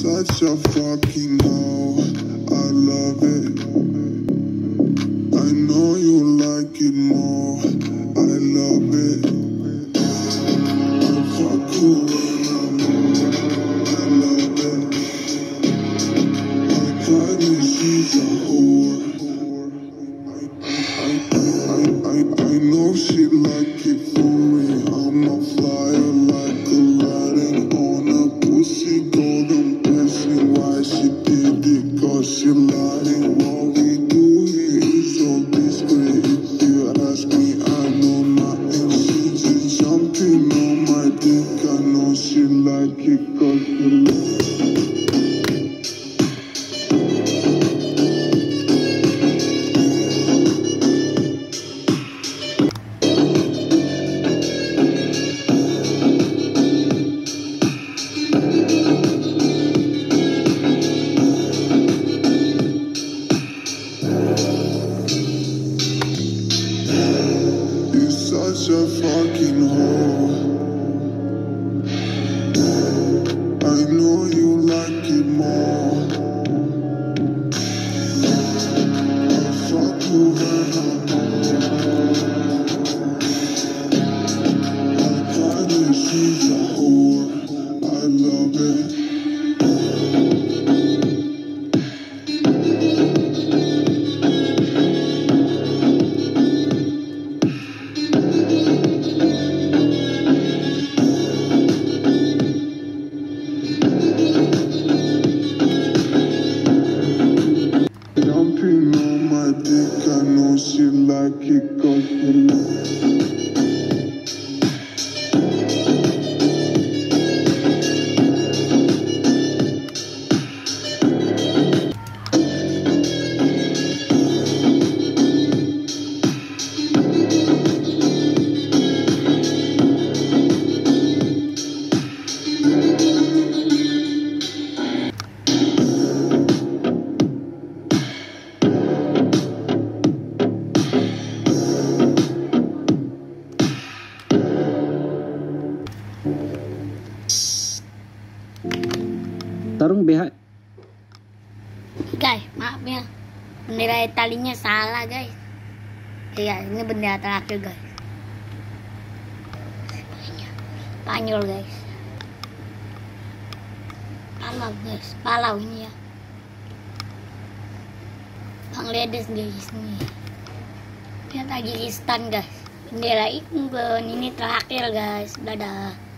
such a fucking hoe. I love it. I know you like it more. I love it. I fuck you when I'm alone. I love it. I promise she's a whore. I know she like it for me. I'm a flyer like Aladdin on a pussy golden blessing. Why she did it? Cause she lying. What we do here is so discreet. If you ask me, I know nothing. She's just jumping on my dick. I know she like it cause she like it. Such a fucking hoe. I know you like it more. I fuck you when I'm home. I promise she's a whore. I love it. Jumping on my dick, I know she like it cause she like it. Tarung BH. Guys, maaf ya, bendera talinya salah guys. Iya, ini bendera terakhir guys. Spanyol guys. Palau guys, Palau ini ya. Bangladesh guys nih. Lihat Tajikistan guys. Bendera ini terakhir guys. Dadah.